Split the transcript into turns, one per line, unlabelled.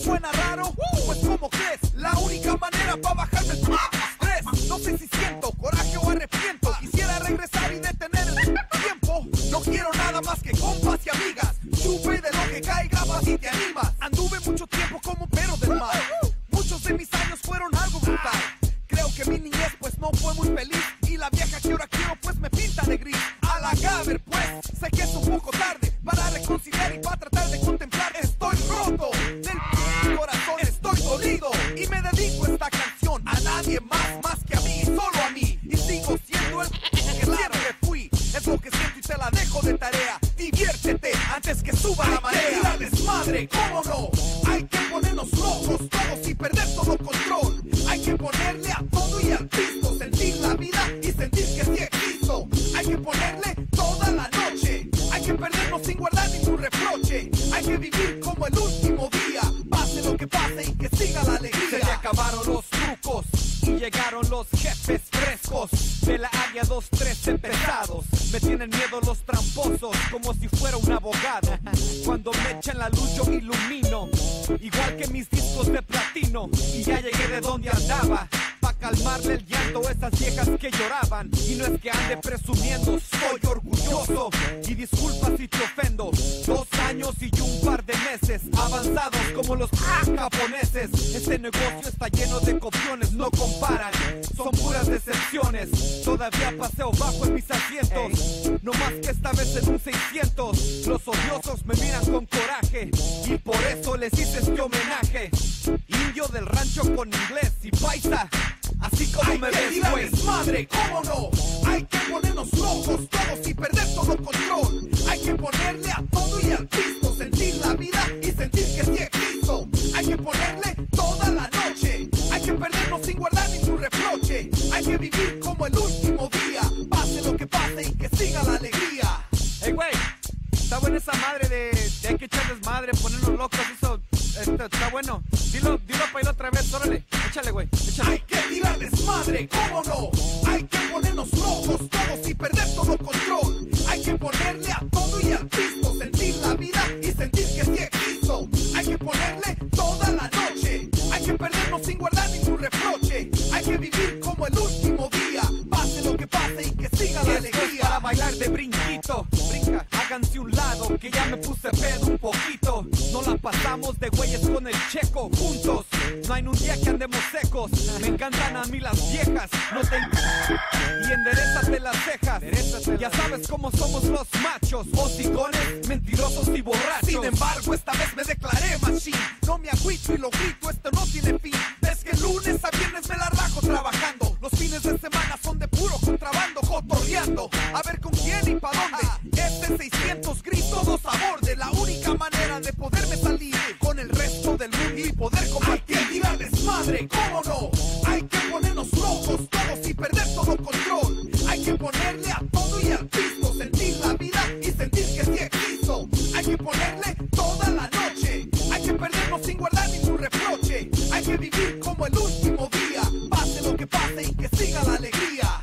suena raro? Pues ¿cómo crees? La única manera para bajarme el estrés. No sé si siento coraje o arrepiento. Quisiera regresar y detener el tiempo. No quiero nada más que compas y amigas. Chupe de lo que caiga, vas y te animas. Anduve mucho tiempo como un perro del mar. Muchos de mis años fueron algo brutal. Creo que mi niñez pues no fue muy feliz. Y la vieja que ahora quiero pues me pinta de gris. A la Gaber pues, sé que es un poco tarde para reconciliar y para tratar de contemplar. Estoy roto del corazón, estoy dolido. Y me dedico esta canción a nadie más que a mí, solo a mí. Y sigo siendo el que siempre fui. Es lo que siento y te la dejo de tarea. Diviértete antes que suba la marea. Hay que tirar desmadre, ¿cómo no? Hay que ponernos rojos todos y perder todo control. Hay que ponerle a todo y al piso. Sentir la vida y sentir que sí existo. Hay que ponerle toda la noche. Hay que perdernos sin guardar ningún reproche. Hay que vivir como el último día. Pase lo que pase y que siga la alegría. Se le acabaron los trucos y llegaron los jefes frescos de la área 213 pesados. Me tienen miedo los tramposos como si fuera un abogado. Cuando me echan la luz yo ilumino, igual que mis discos de platino. Y ya llegué de donde andaba, pa' calmarle el llanto a esas viejas que lloraban. Y no es que ande presumiendo, soy orgulloso. Y disculpa si te ofendo. 2 años y un par de meses avanzados como los japoneses. Este negocio está lleno de copiones, no comparan, son puras decepciones. Todavía paseo bajo en mis asientos, no más que esta vez en un 600. Los odiosos me miran con coraje y por eso les hice este homenaje. Indio del rancho con inglés y paisa, así como me ves, güey. Madre, ¿cómo no? Hay que ponernos rojos todos y perder todo control. Hay que ponerle a todo y al piso. Sentir la vida y sentir que sí existo. Hay que ponerle toda la noche. Hay que perdernos sin guardar ningún reproche. Hay que vivir como el último día. Pase lo que pase y que siga la alegría. Hey, güey, está buena esa madre de hay que echar desmadre, ponernos locos, eso está bueno. Dilo para ir otra vez, órale. Échale, güey, échale. Hay que tirar desmadre, ¿cómo no? Hay que ponernos rojos todos y perder todo control. Hay que ponerle a todo y al piso. Sentir la vida y sentir que sí existo. Hay que ponerle toda la noche. Hay que perdernos sin guardar ningún reproche. Hay que vivir como el último día. Pase lo que pase y que siga la alegría. Para bailar de brinquito, brinca, háganse un lado que ya me puse pedo un poquito. No la pasamos de güeyes con el checo juntos. No hay un día que andemos secos. Me encantan a mí las viejas, no te y enderezate las cejas. Ya sabes cómo somos los machos, hocicones, mentirosos y borrachos. Sin embargo, esta vez me declaré machín. No me agüito y lo grito, esto no tiene fin. Ves que lunes a viernes me la rajo trabajando. Los fines de semana son de puro contrabando, cotorreando. A ver con quién y pa' dónde. Este 600 gris, todos a borde. La única manera de poderme salir con el resto del mundo y poder compartir. Hay que tirar desmadre, ¿cómo no? Hay que ponernos rojos todos y perder todo control. Hay que ponerle a todo y al piso. Sentir la vida y sentir que sí existo. Hay que ponerle toda la noche. Hay que perdernos sin guardar ningún reproche. Hay que vivir como el último día. Pase lo que pase y que siga la alegría.